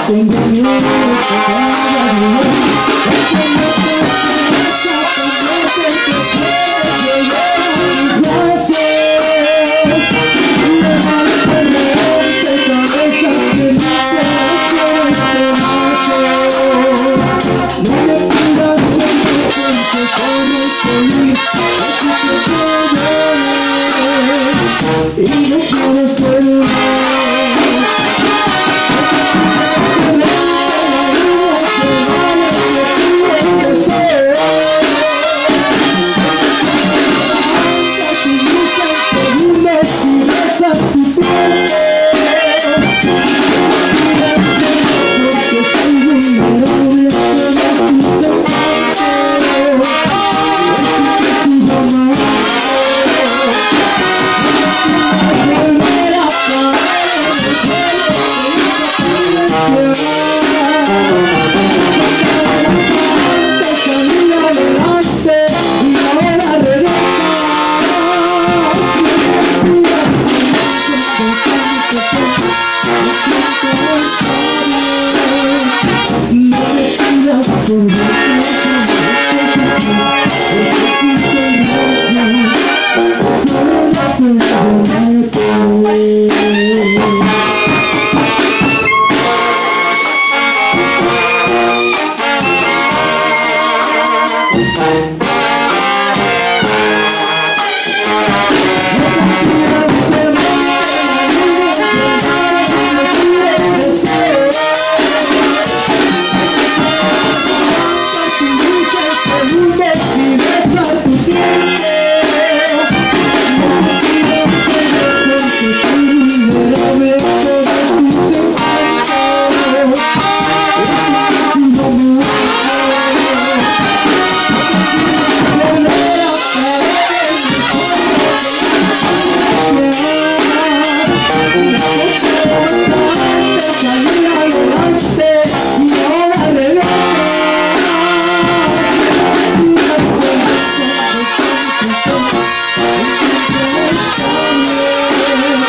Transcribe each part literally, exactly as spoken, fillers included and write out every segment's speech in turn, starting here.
Tengo miedo que cada día es que no te piensa convence que llegar. Ya sé, le vale corriente cabeza que no te hace. No me pidas que corres feliz, así que te y no quiero ser un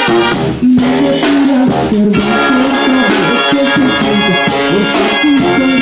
Perdón,